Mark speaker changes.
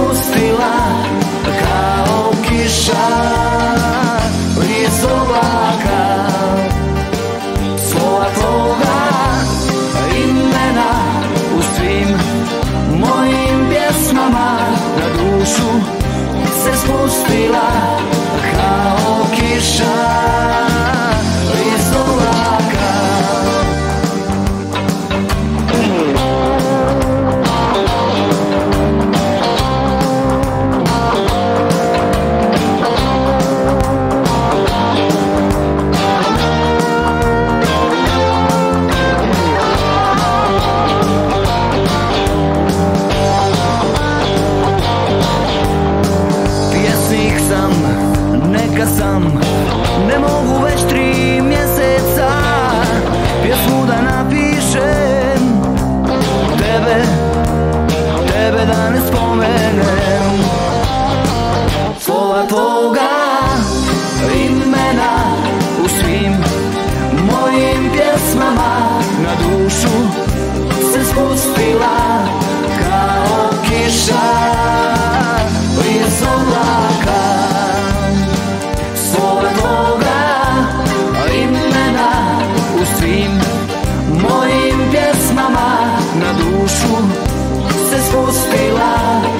Speaker 1: spustila kao kiša iz oblaka. Slova tvoga imena u svim mojim pjesmama na dušu se spustila kao kiša iz oblaka. Neka sam, ne mogu već 3 mjeseca pjesmu da napišem, tebe da ne spomenem. Slova tvoga imena u svim mojim pjesmama na dušu se spustila kao kiša iz oblaka. Slova tvoga imena u svim mojim pjesmama na dušu se spustila